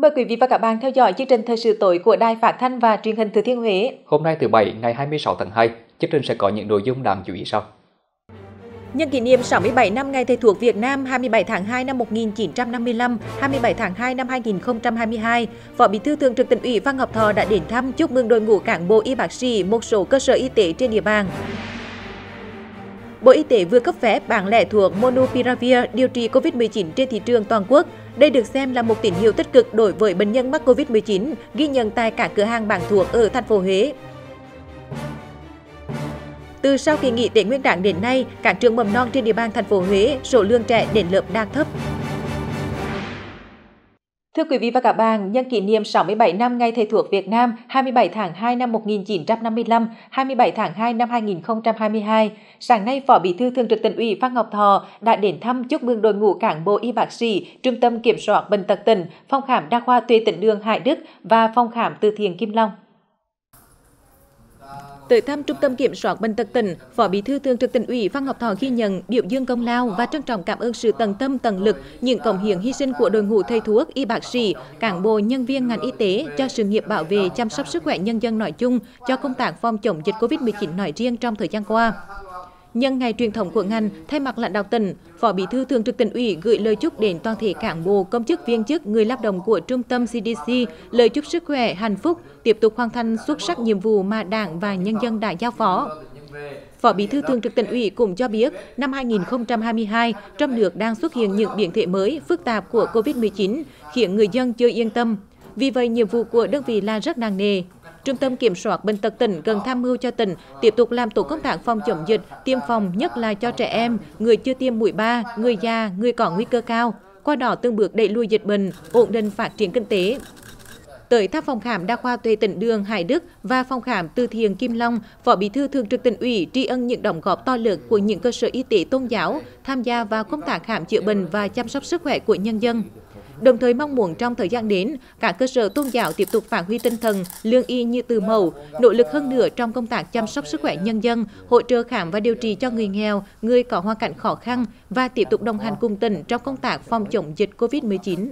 Mời quý vị và các bạn theo dõi chương trình thời sự tối của Đài Phát thanh và Truyền hình Thừa Thiên Huế. Hôm nay thứ Bảy ngày 26 tháng 2, chương trình sẽ có những nội dung đáng chú ý sau. Nhân kỷ niệm 67 năm Ngày Thầy thuốc Việt Nam 27 tháng 2 năm 1955, 27 tháng 2 năm 2022, Phó Bí thư Thường trực Tỉnh ủy Phan Ngọc Thọ đã đến thăm chúc mừng đội ngũ cán bộ y bác sĩ một số cơ sở y tế trên địa bàn. Bộ Y tế vừa cấp phép bán lẻ thuốc Monopiravir điều trị COVID-19 trên thị trường toàn quốc. Đây được xem là một tín hiệu tích cực đối với bệnh nhân mắc COVID-19, ghi nhận tại các cửa hàng bán thuốc ở thành phố Huế. Từ sau kỳ nghỉ Tết Nguyên đán đến nay, các trường mầm non trên địa bàn thành phố Huế, số lượng trẻ đến lớp đạt thấp. Thưa quý vị và các bạn, nhân kỷ niệm 67 năm Ngày Thầy thuốc Việt Nam 27 tháng 2 năm 1955, 27 tháng 2 năm 2022, sáng nay Phó Bí thư Thường trực Tỉnh ủy Phan Ngọc Thọ đã đến thăm chúc mừng đội ngũ cán bộ y bác sĩ, Trung tâm Kiểm soát Bệnh tật tỉnh, Phòng khám đa khoa Tuệ Tĩnh Đường Hải Đức và Phòng khám Từ Thiện Kim Long. Tới thăm Trung tâm Kiểm soát Bệnh tật tỉnh, Phó Bí thư Thường trực Tỉnh ủy Phan Ngọc Thọ ghi nhận, biểu dương công lao và trân trọng cảm ơn sự tận tâm tận lực, những cống hiến hy sinh của đội ngũ thầy thuốc, y bác sĩ, cán bộ nhân viên ngành y tế cho sự nghiệp bảo vệ chăm sóc sức khỏe nhân dân nói chung, cho công tác phòng chống dịch COVID-19 nói riêng trong thời gian qua. Nhân ngày truyền thống của ngành, thay mặt lãnh đạo tỉnh, Phó Bí thư Thường trực Tỉnh ủy gửi lời chúc đến toàn thể cán bộ, công chức viên chức, người lao động của Trung tâm CDC, lời chúc sức khỏe, hạnh phúc, tiếp tục hoàn thành xuất sắc nhiệm vụ mà Đảng và nhân dân đã giao phó. Phó Bí thư Thường trực Tỉnh ủy cũng cho biết, năm 2022, trong nước đang xuất hiện những biến thể mới, phức tạp của COVID-19, khiến người dân chưa yên tâm. Vì vậy, nhiệm vụ của đơn vị là rất nặng nề. Trung tâm Kiểm soát Bệnh tật tỉnh cần tham mưu cho tỉnh tiếp tục làm tổ công tác phòng chống dịch, tiêm phòng nhất là cho trẻ em, người chưa tiêm mũi 3, người già, người có nguy cơ cao, qua đó từng bước đẩy lùi dịch bệnh, ổn định phát triển kinh tế. Tới thăm phòng khám đa khoa Tuệ Tĩnh Đường Hải Đức và phòng khám Từ Thiện Kim Long, Phó Bí thư Thường trực Tỉnh ủy tri ân những đóng góp to lớn của những cơ sở y tế tôn giáo tham gia vào công tác khám chữa bệnh và chăm sóc sức khỏe của nhân dân. Đồng thời mong muốn trong thời gian đến, các cơ sở tôn giáo tiếp tục phát huy tinh thần lương y như từ mẫu, nỗ lực hơn nữa trong công tác chăm sóc sức khỏe nhân dân, hỗ trợ khám và điều trị cho người nghèo, người có hoàn cảnh khó khăn và tiếp tục đồng hành cùng tỉnh trong công tác phòng chống dịch COVID-19.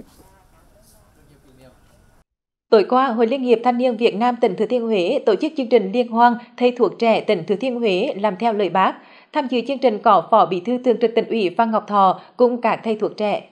Tối qua, Hội Liên hiệp Thanh niên Việt Nam tỉnh Thừa Thiên Huế tổ chức chương trình liên hoan Thầy thuốc trẻ tỉnh Thừa Thiên Huế làm theo lời Bác. Tham dự chương trình có Phó Bí thư Thường trực Tỉnh ủy Phan Ngọc Thọ cùng các thầy thuốc trẻ.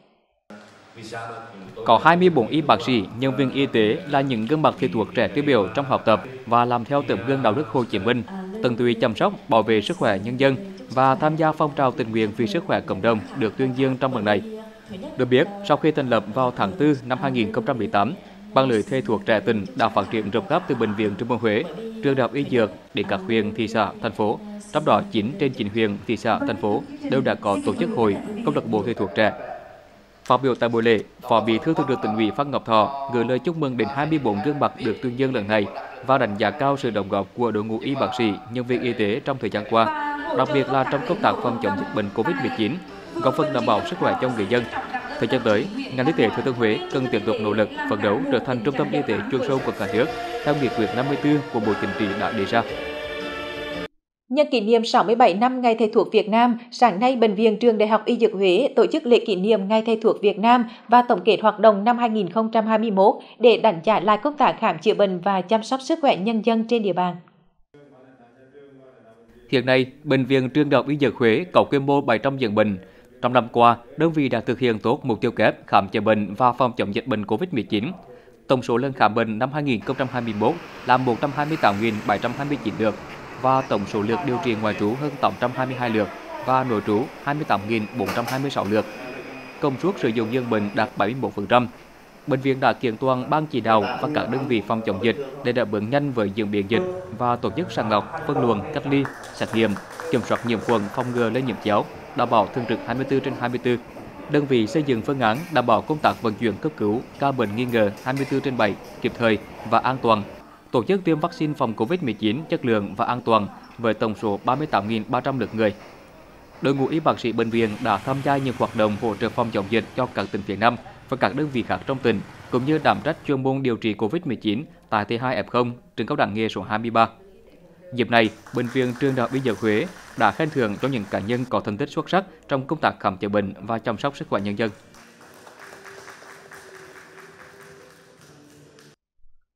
Có 24 y bác sĩ, nhân viên y tế là những gương mặt thầy thuốc trẻ tiêu biểu trong học tập và làm theo tấm gương đạo đức Hồ Chí Minh, tận tụy chăm sóc, bảo vệ sức khỏe nhân dân và tham gia phong trào tình nguyện vì sức khỏe cộng đồng được tuyên dương trong lần này. Được biết, sau khi thành lập vào tháng 4 năm 2018, Ban lưới thầy thuốc trẻ tỉnh đã phát triển rộng khắp từ bệnh viện Trung ương Huế, trường đại học y dược đến các huyện, thị xã, thành phố. Trong đó 9 trên 9 huyện, thị xã, thành phố đều đã có tổ chức hội câu lạc bộ thầy thuốc trẻ. Phát biểu tại buổi lễ, Phó Bí thư Thường trực Tỉnh ủy Phan Ngọc Thọ gửi lời chúc mừng đến 24 gương mặt được tuyên dương lần này và đánh giá cao sự đóng góp của đội ngũ y bác sĩ, nhân viên y tế trong thời gian qua, đặc biệt là trong công tác phòng chống dịch bệnh COVID-19, góp phần đảm bảo sức khỏe cho người dân. Thời gian tới, ngành y tế Thừa Thiên Huế cần tiếp tục nỗ lực phấn đấu trở thành trung tâm y tế chuyên sâu của cả nước theo nghị quyết 54 của Bộ Chính trị đã đề ra. Nhân kỷ niệm 67 năm Ngày Thầy thuốc Việt Nam, sáng nay Bệnh viện Trường Đại học Y Dược Huế tổ chức lễ kỷ niệm Ngày Thầy thuốc Việt Nam và tổng kết hoạt động năm 2021 để đánh giá lại công tác khám chữa bệnh và chăm sóc sức khỏe nhân dân trên địa bàn. Hiện nay, Bệnh viện Trường Đại học Y Dược Huế có quy mô 700 giường bệnh. Trong năm qua, đơn vị đã thực hiện tốt mục tiêu kép khám chữa bệnh và phòng chống dịch bệnh COVID-19. Tổng số lần khám bệnh năm 2021 là 128.729 lượt và tổng số lượt điều trị ngoại trú hơn 822 lượt và nội trú 28.426 lượt. Công suất sử dụng giường bệnh đạt 71%. Bệnh viện đã kiện toàn ban chỉ đạo và các đơn vị phòng chống dịch để đáp ứng nhanh với diễn biến dịch và tổ chức sàng lọc, phân luồng, cách ly, xét nghiệm, kiểm soát nhiễm khuẩn, phòng ngừa lây nhiễm chéo, đảm bảo thường trực 24/24. Đơn vị xây dựng phương án đảm bảo công tác vận chuyển cấp cứu ca bệnh nghi ngờ 24/7 kịp thời và an toàn. Tổ chức tiêm vaccine phòng COVID-19 chất lượng và an toàn với tổng số 38.300 lượt người. Đội ngũ y bác sĩ bệnh viện đã tham gia nhiều hoạt động hỗ trợ phòng chống dịch cho các tỉnh phía Nam và các đơn vị khác trong tỉnh, cũng như đảm trách chuyên môn điều trị COVID-19 tại T2F0 trường cao đẳng nghề số 23. Dịp này, Bệnh viện Trường Đại học Y Dược Huế đã khen thưởng cho những cá nhân có thành tích xuất sắc trong công tác khám chữa bệnh và chăm sóc sức khỏe nhân dân.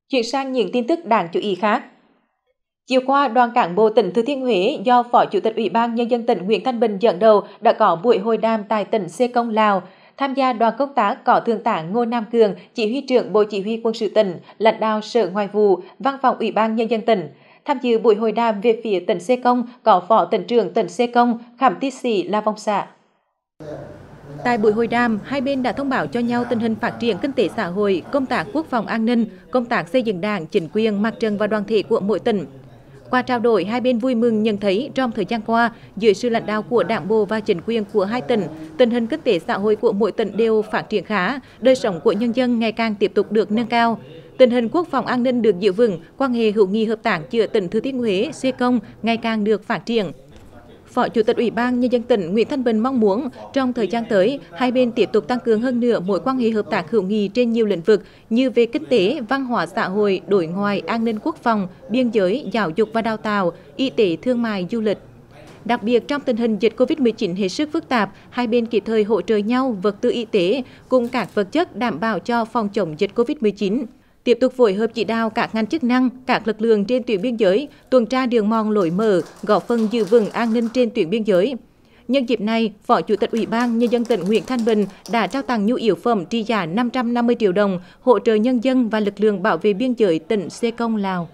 Chuyển sang những tin tức đáng chú ý khác. Chiều qua, đoàn cán bộ tỉnh Thừa Thiên Huế do Phó Chủ tịch Ủy ban Nhân dân tỉnh Nguyễn Thanh Bình dẫn đầu đã có buổi hội đàm tại tỉnh Sê Công, Lào. Tham gia đoàn công tác có Thượng tá Ngô Nam Cường, Chỉ huy trưởng Bộ Chỉ huy Quân sự tỉnh, lãnh đạo Sở Ngoại vụ, Văn phòng Ủy ban Nhân dân tỉnh. Tham dự buổi hội đàm về phía tỉnh Sê Công có Phó tỉnh trưởng tỉnh Sê Công, Khảm Tiết Sĩ La Vong Xã. Tại buổi hội đàm, hai bên đã thông báo cho nhau tình hình phát triển kinh tế xã hội, công tác quốc phòng an ninh, công tác xây dựng Đảng, chính quyền, mặt trận và đoàn thể của mỗi tỉnh. Qua trao đổi, hai bên vui mừng nhận thấy trong thời gian qua, dưới sự lãnh đạo của Đảng bộ và chính quyền của hai tỉnh, tình hình kinh tế xã hội của mỗi tỉnh đều phát triển khá, đời sống của nhân dân ngày càng tiếp tục được nâng cao. Tình hình quốc phòng an ninh được giữ vững, quan hệ hữu nghị hợp tác giữa tỉnh Thừa Thiên Huế, Sê Công ngày càng được phát triển. Phó Chủ tịch Ủy ban Nhân dân tỉnh Nguyễn Thanh Bình mong muốn trong thời gian tới, hai bên tiếp tục tăng cường hơn nữa mối quan hệ hợp tác hữu nghị trên nhiều lĩnh vực như về kinh tế, văn hóa xã hội, đối ngoại, an ninh quốc phòng, biên giới, giáo dục và đào tạo, y tế, thương mại, du lịch. Đặc biệt trong tình hình dịch Covid-19 hết sức phức tạp, hai bên kịp thời hỗ trợ nhau vật tư y tế cùng các vật chất đảm bảo cho phòng chống dịch Covid-19. Tiếp tục phối hợp chỉ đạo các ngành chức năng, các lực lượng trên tuyến biên giới, tuần tra đường mòn lối mở, góp phần giữ vững an ninh trên tuyến biên giới. Nhân dịp này, Phó Chủ tịch Ủy ban Nhân dân tỉnh Nguyễn Thanh Bình đã trao tặng nhu yếu phẩm trị giá 550 triệu đồng hỗ trợ nhân dân và lực lượng bảo vệ biên giới tỉnh Sê Công, Lào.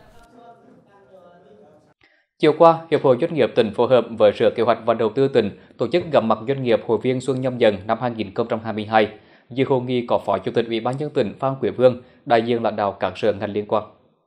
Chiều qua, Hiệp hội Doanh nghiệp tỉnh phối hợp với Sở Kế hoạch và Đầu tư tỉnh tổ chức gặp mặt doanh nghiệp hội viên Xuân Nhâm Dần năm 2022. Dự hội nghị có Phó Chủ tịch Ủy ban nhân dân tỉnh Phan Quý Vương, đại diện lãnh đạo các sở ngành liên quan.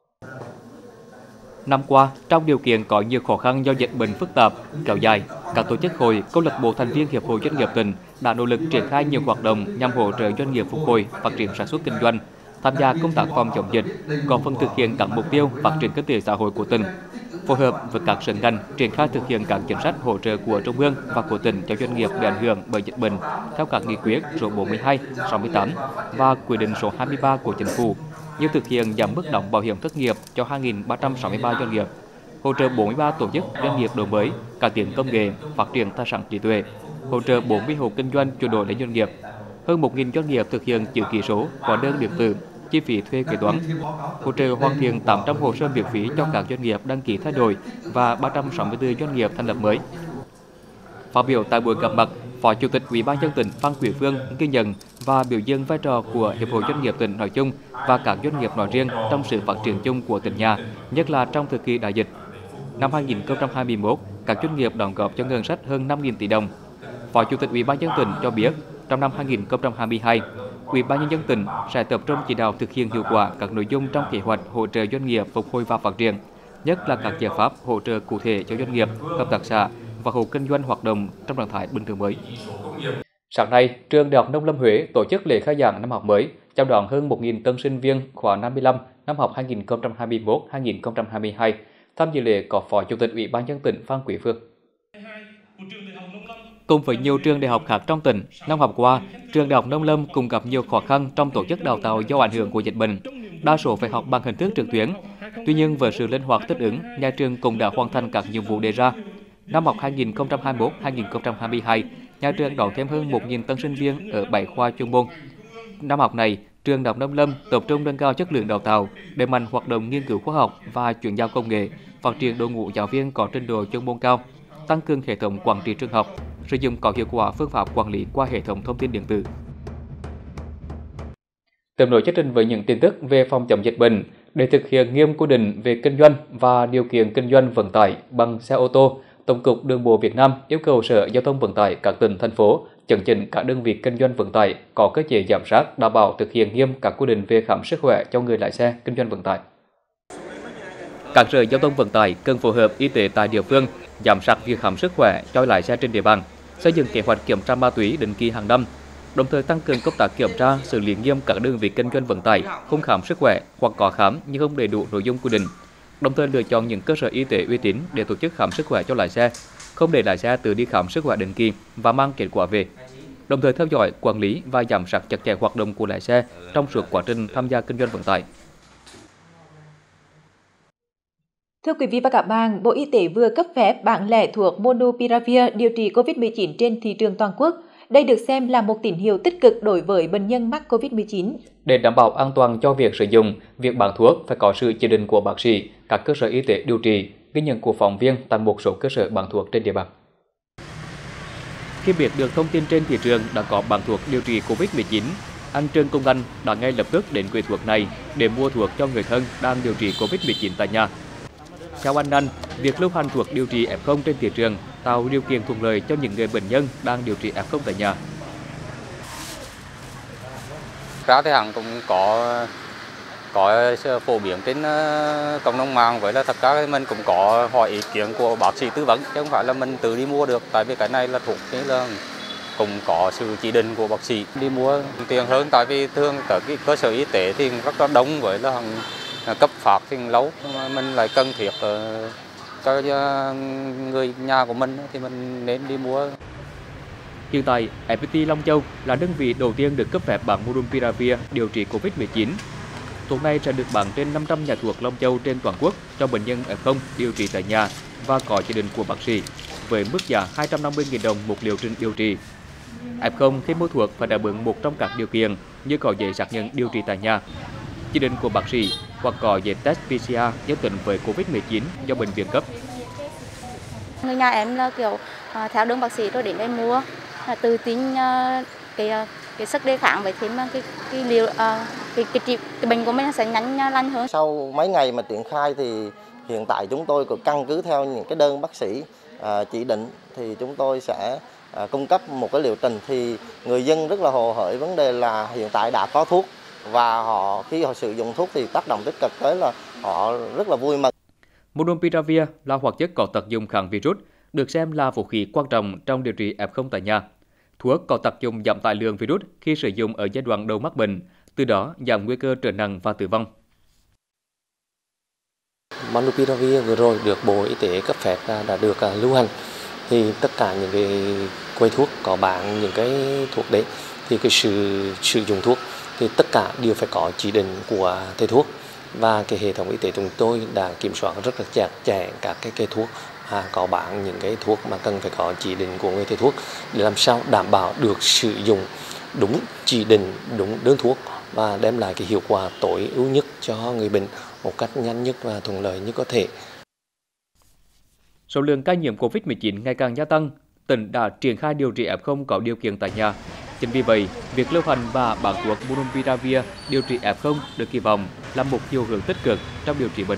Năm qua, trong điều kiện có nhiều khó khăn do dịch bệnh phức tạp, kéo dài, các tổ chức hội, câu lạc bộ thành viên Hiệp hội Doanh nghiệp tỉnh đã nỗ lực triển khai nhiều hoạt động nhằm hỗ trợ doanh nghiệp phục hồi, phát triển sản xuất kinh doanh, tham gia công tác phòng chống dịch, góp phần thực hiện các mục tiêu phát triển kinh tế xã hội của tỉnh. Phối hợp với các sở ngành triển khai thực hiện các chính sách hỗ trợ của Trung ương và của tỉnh cho doanh nghiệp bị ảnh hưởng bởi dịch bệnh theo các nghị quyết số 42, 68 và quyết định số 23 của Chính phủ, như thực hiện giảm mức đóng bảo hiểm thất nghiệp cho 2.363 doanh nghiệp, hỗ trợ 43 tổ chức doanh nghiệp đổi mới, cải tiến công nghệ, phát triển tài sản trí tuệ, hỗ trợ 40 hộ kinh doanh chuyển đổi đến doanh nghiệp, hơn 1.000 doanh nghiệp thực hiện chữ ký số, hóa đơn điện tử, chi phí thuê kế toán, hỗ trợ hoàn thiện 800 hồ sơ miễn phí cho các doanh nghiệp đăng ký thay đổi và 364 doanh nghiệp thành lập mới. Phát biểu tại buổi gặp mặt, Phó Chủ tịch Ủy ban nhân dân tỉnh Phan Quý Vương ghi nhận và biểu dương vai trò của Hiệp hội Doanh nghiệp tỉnh nói chung và các doanh nghiệp nói riêng trong sự phát triển chung của tỉnh nhà, nhất là trong thời kỳ đại dịch. Năm 2021, các doanh nghiệp đóng góp cho ngân sách hơn 5.000 tỷ đồng. Phó Chủ tịch Ủy ban nhân dân tỉnh cho biết, trong năm 2022, Ủy ban nhân dân tỉnh sẽ tập trung chỉ đạo thực hiện hiệu quả các nội dung trong kế hoạch hỗ trợ doanh nghiệp phục hồi và phát triển, nhất là các giải pháp hỗ trợ cụ thể cho doanh nghiệp, hợp tác xã và hộ kinh doanh hoạt động trong trạng thái bình thường mới. Sáng nay, Trường Đại học Nông lâm Huế tổ chức lễ khai giảng năm học mới, chào đón hơn 1.000 tân sinh viên khóa 55 năm học 2021-2022. Tham dự lễ có Phó Chủ tịch Ủy ban nhân dân tỉnh Phan Quý Vương. Cùng với nhiều trường đại học khác trong tỉnh, năm học qua, Trường Đại học Nông lâm cũng gặp nhiều khó khăn trong tổ chức đào tạo do ảnh hưởng của dịch bệnh. Đa số phải học bằng hình thức trực tuyến. Tuy nhiên, với sự linh hoạt thích ứng, nhà trường cũng đã hoàn thành các nhiệm vụ đề ra. Năm học 2021-2022, nhà trường đón thêm hơn 1.000 tân sinh viên ở 7 khoa chuyên môn. Năm học này, Trường Đại học Nông lâm tập trung nâng cao chất lượng đào tạo, đẩy mạnh hoạt động nghiên cứu khoa học và chuyển giao công nghệ, phát triển đội ngũ giáo viên có trình độ chuyên môn cao, tăng cường hệ thống quản trị trường học, sử dụng có hiệu quả phương pháp quản lý qua hệ thống thông tin điện tử. Tiếp nối chương trình với những tin tức về phòng chống dịch bệnh, để thực hiện nghiêm quy định về kinh doanh và điều kiện kinh doanh vận tải bằng xe ô tô, Tổng cục Đường bộ Việt Nam yêu cầu Sở Giao thông Vận tải các tỉnh, thành phố chấn chỉnh các đơn vị kinh doanh vận tải có cơ chế giám sát đảm bảo thực hiện nghiêm các quy định về khám sức khỏe cho người lái xe kinh doanh vận tải. Các sở giao thông vận tải cần phối hợp y tế tại địa phương giám sát việc khám sức khỏe cho lái xe trên địa bàn, xây dựng kế hoạch kiểm tra ma túy định kỳ hàng năm, đồng thời tăng cường công tác kiểm tra, xử lý nghiêm các đơn vị kinh doanh vận tải không khám sức khỏe hoặc có khám nhưng không đầy đủ nội dung quy định. Đồng thời lựa chọn những cơ sở y tế uy tín để tổ chức khám sức khỏe cho lái xe, không để lái xe tự đi khám sức khỏe định kỳ và mang kết quả về. Đồng thời theo dõi, quản lý và giám sát chặt chẽ hoạt động của lái xe trong suốt quá trình tham gia kinh doanh vận tải. Thưa quý vị và các bạn, Bộ Y tế vừa cấp phép bán lẻ thuốc Monopiravir điều trị COVID-19 trên thị trường toàn quốc. Đây được xem là một tín hiệu tích cực đối với bệnh nhân mắc COVID-19. Để đảm bảo an toàn cho việc sử dụng, việc bán thuốc phải có sự chỉ định của bác sĩ, các cơ sở y tế điều trị, ghi nhận của phóng viên tại một số cơ sở bán thuốc trên địa bàn. Khi biết được thông tin trên thị trường đã có bán thuốc điều trị COVID-19, anh Trương Công Anh đã ngay lập tức đến quầy thuốc này để mua thuốc cho người thân đang điều trị COVID-19 tại nhà. Theo anh, việc lưu hành thuốc điều trị F0 trên thị trường tạo điều kiện thuận lợi cho những người bệnh nhân đang điều trị F0 tại nhà. Ra thì hẳn cũng có phổ biến trên cộng đồng mạng, với là thật ra thì mình cũng có hỏi ý kiến của bác sĩ tư vấn, chứ không phải là mình tự đi mua được, tại vì cái này là thuốc thế là cũng có sự chỉ định của bác sĩ đi mua tiền hơn, tại vì thường các cái cơ sở y tế thì rất là đông, với là cấp phát thì lâu, mà mình lại cần thiết cho người nhà của mình thì mình nên đi mua. Hiện tại, FPT Long Châu là đơn vị đầu tiên được cấp phép bán Monopiravir điều trị COVID-19. Thuốc này sẽ được bán trên 500 nhà thuốc Long Châu trên toàn quốc cho bệnh nhân F0 điều trị tại nhà và có chỉ định của bác sĩ, với mức giá 250.000 đồng một liệu trình điều trị. F0 khi mua thuốc phải đáp ứng một trong các điều kiện như có giấy xác nhận điều trị tại nhà, chỉ định của bác sĩ hoặc có giấy test PCR dương tính với COVID-19 do bệnh viện cấp. Người nhà em là kiểu theo đơn bác sĩ rồi đến đây mua, tự tin cái sức đề kháng, với thêm cái liều cái bệnh của mình sẽ nhanh lành hơn. Sau mấy ngày mà triển khai thì hiện tại chúng tôi cũng căn cứ theo những cái đơn bác sĩ chỉ định thì chúng tôi sẽ cung cấp một cái liệu trình, thì người dân rất là hồ hởi vấn đề là hiện tại đã có thuốc và khi họ sử dụng thuốc thì tác động tích cực tới là họ rất là vui mừng. Monopiravir là hoạt chất có tác dụng kháng virus, được xem là vũ khí quan trọng trong điều trị F0 tại nhà. Thuốc có tác dụng giảm tải lượng virus khi sử dụng ở giai đoạn đầu mắc bệnh, từ đó giảm nguy cơ trở nặng và tử vong. Monopiravir vừa rồi được Bộ Y tế cấp phép đã được lưu hành, thì tất cả những cái quầy thuốc có bán những cái thuốc đấy thì cái sự sử dụng thuốc thì tất cả đều phải có chỉ định của thầy thuốc, và cái hệ thống y tế chúng tôi đã kiểm soát rất là chặt chẽ các cái cây thuốc có bán những cái thuốc mà cần phải có chỉ định của người thầy thuốc để làm sao đảm bảo được sử dụng đúng chỉ định, đúng đơn thuốc và đem lại cái hiệu quả tối ưu nhất cho người bệnh một cách nhanh nhất và thuận lợi nhất có thể. Số lượng ca nhiễm COVID-19 ngày càng gia tăng, tỉnh đã triển khai điều trị F0 có điều kiện tại nhà. Chính vì vậy, việc lưu hành và bán thuốc Monopiravir điều trị F0 được kỳ vọng là một chiều hướng tích cực trong điều trị bệnh.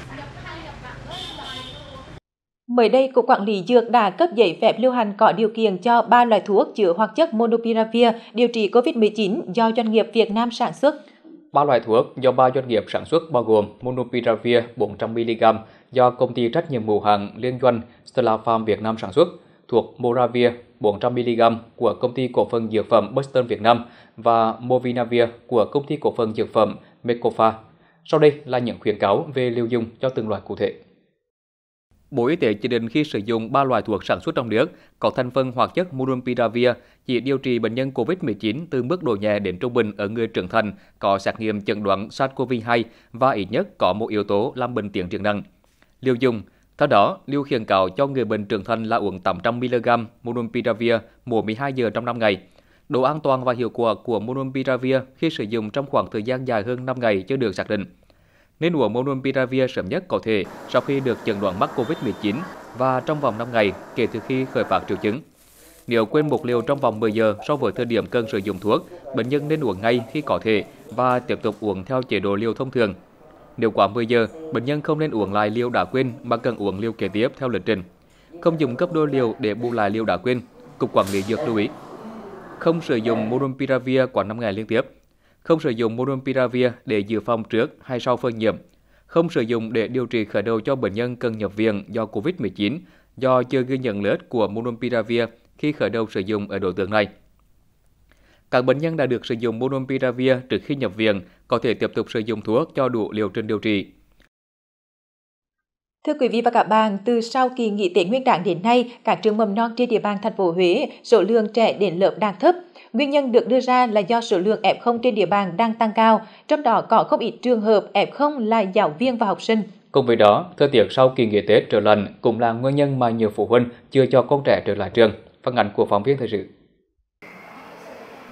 Mới đây, Cục Quản lý Dược đã cấp giấy phép lưu hành có điều kiện cho 3 loại thuốc chứa hoạt chất Monopiravir điều trị COVID-19 do doanh nghiệp Việt Nam sản xuất. 3 loại thuốc do 3 doanh nghiệp sản xuất bao gồm Monopiravir 400mg do công ty trách nhiệm hữu hạn liên doanh Stella Farm Việt Nam sản xuất, thuộc Moravir 400mg của công ty cổ phần dược phẩm Boston Việt Nam và Movinavir của công ty cổ phần dược phẩm Mekofa. Sau đây là những khuyến cáo về liều dùng cho từng loại cụ thể. Bộ Y tế chỉ định khi sử dụng 3 loại thuốc sản xuất trong nước có thành phần hoạt chất Monopiravir chỉ điều trị bệnh nhân COVID-19 từ mức độ nhẹ đến trung bình ở người trưởng thành có xét nghiệm chẩn đoán SARS-CoV-2 và ít nhất có một yếu tố làm bệnh tiến triển nặng. Liều dùng, theo đó, liều khuyến cáo cho người bệnh trưởng thành là uống 800mg Monopiravir mỗi 12 giờ trong 5 ngày. Độ an toàn và hiệu quả của Monopiravir khi sử dụng trong khoảng thời gian dài hơn 5 ngày chưa được xác định. Nên uống Monopiravir sớm nhất có thể sau khi được chẩn đoán mắc COVID-19 và trong vòng 5 ngày kể từ khi khởi phát triệu chứng. Nếu quên một liều trong vòng 10 giờ so với thời điểm cần sử dụng thuốc, bệnh nhân nên uống ngay khi có thể và tiếp tục uống theo chế độ liều thông thường. Nếu quá 10 giờ, bệnh nhân không nên uống lại liều đã quên mà cần uống liều kế tiếp theo lịch trình. Không dùng gấp đôi liều để bù lại liều đã quên. Cục Quản lý Dược lưu ý. Không sử dụng Monopiravir quá 5 ngày liên tiếp. Không sử dụng Monopiravir để dự phòng trước hay sau phơi nhiễm. Không sử dụng để điều trị khởi đầu cho bệnh nhân cần nhập viện do COVID-19 do chưa ghi nhận lợi ích của Monopiravir khi khởi đầu sử dụng ở đối tượng này. Các bệnh nhân đã được sử dụng Monopiravir trước khi nhập viện có thể tiếp tục sử dụng thuốc cho đủ liệu trình điều trị. Thưa quý vị và các bạn, từ sau kỳ nghỉ Tết Nguyên đán đến nay, các trường mầm non trên địa bàn thành phố Huế số lượng trẻ đến lớp đang thấp. Nguyên nhân được đưa ra là do số lượng F0 trên địa bàn đang tăng cao, trong đó có không ít trường hợp F0 là giáo viên và học sinh. Cùng với đó, thời tiết sau kỳ nghỉ Tết trở lạnh cũng là nguyên nhân mà nhiều phụ huynh chưa cho con trẻ trở lại trường. Phản ánh của phóng viên thời sự.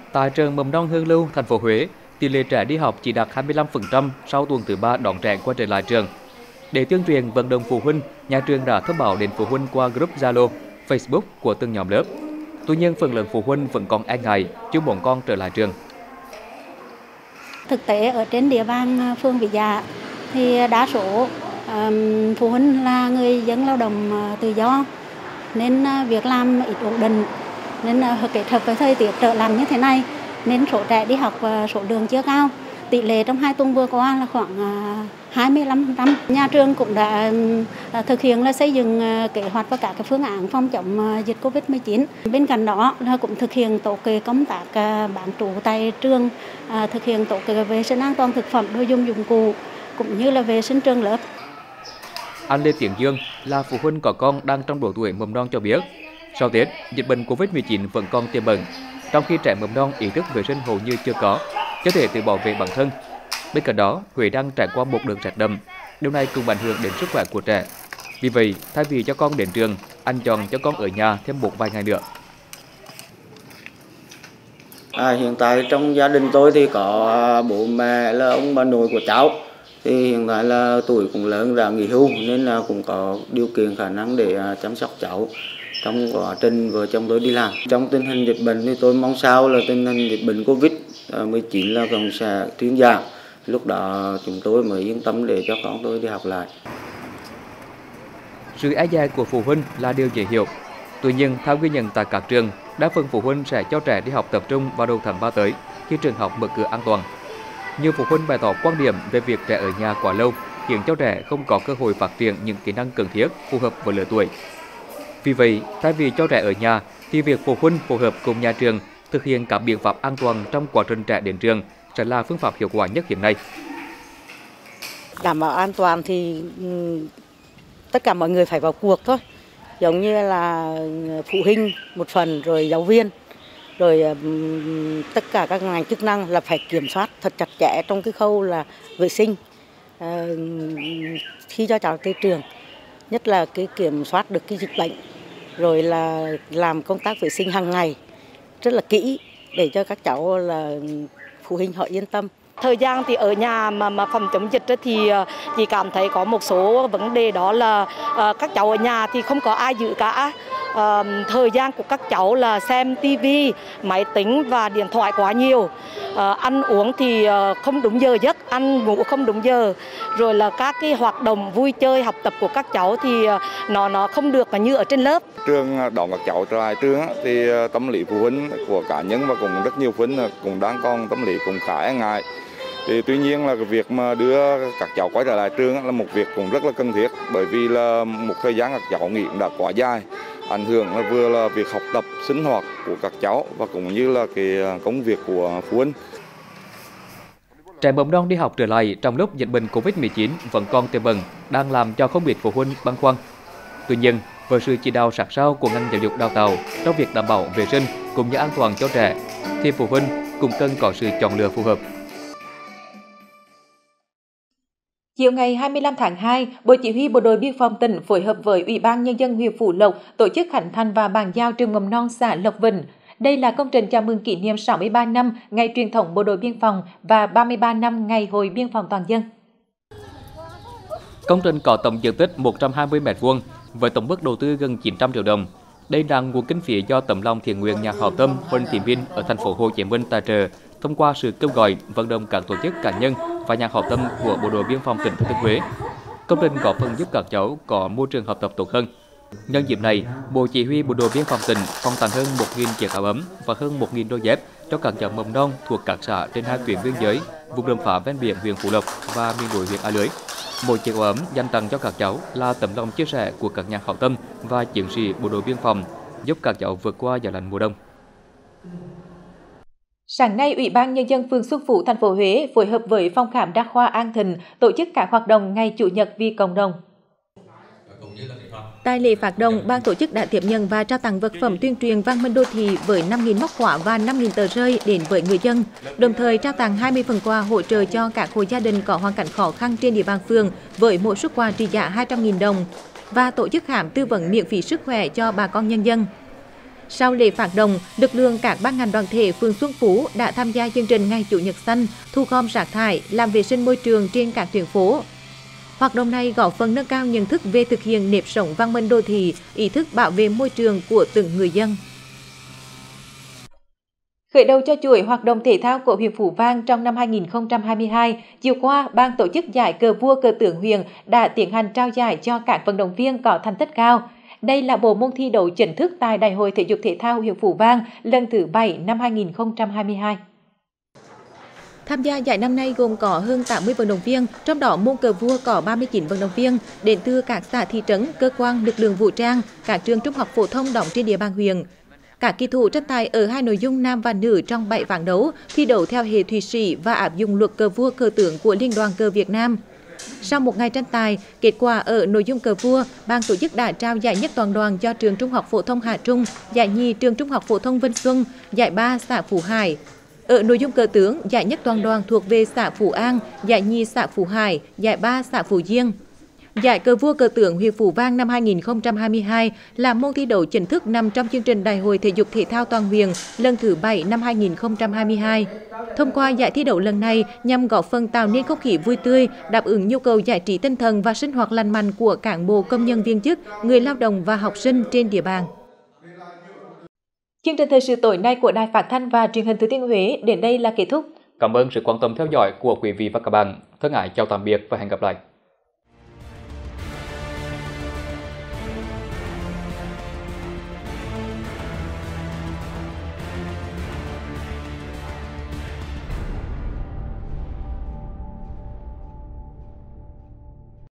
Tại trường mầm non Hương Lưu, thành phố Huế, tỷ lệ trẻ đi học chỉ đạt 25% sau tuần thứ 3 đón trẻ quay trở lại trường. Để tuyên truyền vận động phụ huynh, nhà trường đã thông báo đến phụ huynh qua group Zalo, Facebook của từng nhóm lớp. Tuy nhiên, phần lớn phụ huynh vẫn còn e ngại, chưa muốn con trở lại trường. Thực tế ở trên địa bàn phường Vĩ Dạ thì đa số phụ huynh là người dân lao động tự do, nên việc làm ít ổn định, nên kết hợp với thời tiết trở lạnh như thế này nên số trẻ đi học và số lượng chưa cao. Tỷ lệ trong 2 tuần vừa qua là khoảng 25%. Nhà trường cũng đã thực hiện là xây dựng kế hoạch và các phương án phòng chống dịch Covid-19. Bên cạnh đó là cũng thực hiện tốt công tác bán trú tại trường, thực hiện tốt vệ sinh an toàn thực phẩm, đồ dùng dụng cụ cũng như là vệ sinh trường lớp. Anh Lê Tiến Dương là phụ huynh có con đang trong độ tuổi mầm non cho biết, sau Tết, dịch bệnh Covid-19 vẫn còn tiềm ẩn, trong khi trẻ mầm non ý thức vệ sinh hầu như chưa có thể tự bảo vệ bản thân. Bên cạnh đó, Huế đang trải qua một đợt rét đậm, điều này cũng ảnh hưởng đến sức khỏe của trẻ. Vì vậy, thay vì cho con đến trường, anh chọn cho con ở nhà thêm một vài ngày nữa. Hiện tại trong gia đình tôi thì có bố mẹ là ông bà nội của cháu. Thì hiện tại là tuổi cũng lớn đã nghỉ hưu nên là cũng có điều kiện khả năng để chăm sóc cháu trong quá trình vợ chồng tôi đi làm. Trong tình hình dịch bệnh thì tôi mong sao là tình hình dịch bệnh Covid-19 là cũng sẽ thuyên giảm. Lúc đó chúng tôi mới yên tâm để cho con tôi đi học lại. Sự e dè của phụ huynh là điều dễ hiểu. Tuy nhiên, theo ghi nhận tại các trường, đa phần phụ huynh sẽ cho trẻ đi học tập trung vào đầu tháng 3 tới khi trường học mở cửa an toàn. Nhiều phụ huynh bày tỏ quan điểm về việc trẻ ở nhà quá lâu khiến cho trẻ không có cơ hội phát triển những kỹ năng cần thiết phù hợp với lứa tuổi. Vì vậy, thay vì cho trẻ ở nhà, thì việc phụ huynh phối hợp cùng nhà trường thực hiện các biện pháp an toàn trong quá trình trẻ đến trường sẽ là phương pháp hiệu quả nhất hiện nay. Đảm bảo an toàn thì tất cả mọi người phải vào cuộc thôi. Giống như là phụ huynh một phần, rồi giáo viên, rồi tất cả các ngành chức năng là phải kiểm soát thật chặt chẽ trong cái khâu là vệ sinh khi cho cháu tới trường. Nhất là cái kiểm soát được cái dịch bệnh, rồi là làm công tác vệ sinh hàng ngày rất là kỹ để cho các cháu là phụ huynh họ yên tâm. Thời gian thì ở nhà mà phòng chống dịch thì chị cảm thấy có một số vấn đề, đó là các cháu ở nhà thì không có ai giữ cả. Thời gian của các cháu là xem tivi, máy tính và điện thoại quá nhiều. Ăn uống thì không đúng giờ giấc, ăn ngủ không đúng giờ. Rồi là các cái hoạt động vui chơi, học tập của các cháu thì nó không được như ở trên lớp. Trường đón các cháu trở lại trường thì tâm lý phụ huynh của cá nhân và cũng rất nhiều phụ huynh cũng đang còn tâm lý cũng khá e ngại. Thì tuy nhiên là cái việc mà đưa các cháu quay trở lại trường là một việc cũng rất là cần thiết, bởi vì là một thời gian các cháu nghỉ đã quá dài, ảnh hưởng là vừa là việc học tập, sinh hoạt của các cháu và cũng như là cái công việc của phụ huynh. Trẻ mầm non đi học trở lại trong lúc dịch bệnh Covid-19 vẫn còn tiềm ẩn đang làm cho không ít phụ huynh băn khoăn. Tuy nhiên, với sự chỉ đạo sát sao của ngành giáo dục đào tạo trong việc đảm bảo vệ sinh cũng như an toàn cho trẻ, thì phụ huynh cũng cần có sự chọn lựa phù hợp. Chiều ngày 25 tháng 2, Bộ Chỉ huy Bộ đội Biên phòng tỉnh phối hợp với Ủy ban Nhân dân huyện Phú Lộc tổ chức khánh thành và bàn giao trường mầm non xã Lộc Vĩnh. Đây là công trình chào mừng kỷ niệm 63 năm Ngày truyền thống Bộ đội Biên phòng và 33 năm Ngày Hội Biên phòng Toàn dân. Công trình có tổng diện tích 120 m2 với tổng mức đầu tư gần 900 triệu đồng. Đây là nguồn kinh phí do tấm lòng thiện nguyện nhà hảo tâm Huỳnh Thị Minh ở thành phố Hồ Chí Minh tài trợ thông qua sự kêu gọi vận động các tổ chức cá nhân và nhà hảo tâm của Bộ đội Biên phòng tỉnh Thừa Thiên Huế. Công trình góp phần giúp các cháu có môi trường học tập tốt hơn. Nhân dịp này, Bộ Chỉ huy Bộ đội Biên phòng tỉnh phong tặng hơn 1.000 chiếc áo ấm và hơn 1.000 đôi dép cho các cháu mầm non thuộc các xã trên 2 tuyến biên giới, vùng đầm phá ven biển huyện Phú Lộc và miền núi huyện A Lưới. Mỗi chiếc áo ấm dành tặng cho các cháu là tấm lòng chia sẻ của các nhà hảo tâm và chiến sĩ Bộ đội Biên phòng, giúp các cháu vượt qua gió lạnh mùa đông. Sáng nay, Ủy ban Nhân dân phường Xuân Phú, thành phố Huế phối hợp với Phòng khám đa khoa An Thịnh tổ chức các hoạt động Ngày Chủ nhật vì cộng đồng. Tại lễ phát động, ban tổ chức đã tiếp nhận và trao tặng vật phẩm tuyên truyền văn minh đô thị với 5.000 móc khóa và 5.000 tờ rơi đến với người dân, đồng thời trao tặng 20 phần quà hỗ trợ cho các hộ gia đình có hoàn cảnh khó khăn trên địa bàn phường với mỗi suất quà trị giá 200.000 đồng và tổ chức khám tư vấn miễn phí sức khỏe cho bà con nhân dân. Sau lễ phát động, lực lượng các ban ngành đoàn thể phường Xuân Phú đã tham gia chương trình Ngày Chủ nhật xanh, thu gom rác thải, làm vệ sinh môi trường trên các tuyến phố. Hoạt động này góp phần nâng cao nhận thức về thực hiện nếp sống văn minh đô thị, ý thức bảo vệ môi trường của từng người dân. Khởi đầu cho chuỗi hoạt động thể thao của huyện Phú Vang trong năm 2022, chiều qua, ban tổ chức giải cờ vua cờ tướng huyện đã tiến hành trao giải cho các vận động viên có thành tích cao. Đây là bộ môn thi đấu chính thức tại Đại hội Thể dục Thể thao huyện Phú Vang lần thứ 7 năm 2022. Tham gia giải năm nay gồm có hơn 80 vận động viên, trong đó môn cờ vua có 39 vận động viên đến từ các xã thị trấn, cơ quan, lực lượng vũ trang, các trường trung học phổ thông đóng trên địa bàn huyện. Các kỳ thủ tranh tài ở hai nội dung nam và nữ trong 7 ván đấu, thi đấu theo hệ thụy sĩ và áp dụng luật cờ vua cờ tướng của Liên đoàn cờ Việt Nam. Sau một ngày tranh tài, kết quả ở nội dung cờ vua, ban tổ chức đã trao giải nhất toàn đoàn cho trường Trung học phổ thông Hà Trung, giải nhì trường Trung học phổ thông Vân Xuân, giải ba xã Phú Hải. Ở nội dung cờ tướng, giải nhất toàn đoàn thuộc về xã Phú An, giải nhì xã Phú Hải, giải ba xã Phú Diên. Giải cờ vua cờ tướng huyện Phú Vang năm 2022 là môn thi đấu chính thức nằm trong chương trình Đại hội Thể dục Thể thao toàn huyện lần thứ 7 năm 2022. Thông qua giải thi đấu lần này nhằm góp phần tạo nên không khí vui tươi, đáp ứng nhu cầu giải trí tinh thần và sinh hoạt lành mạnh của cán bộ, công nhân viên chức, người lao động và học sinh trên địa bàn. Chương trình thời sự tối nay của Đài Phát thanh và Truyền hình Thừa Thiên Huế đến đây là kết thúc. Cảm ơn sự quan tâm theo dõi của quý vị và các bạn. Thân ái chào tạm biệt và hẹn gặp lại.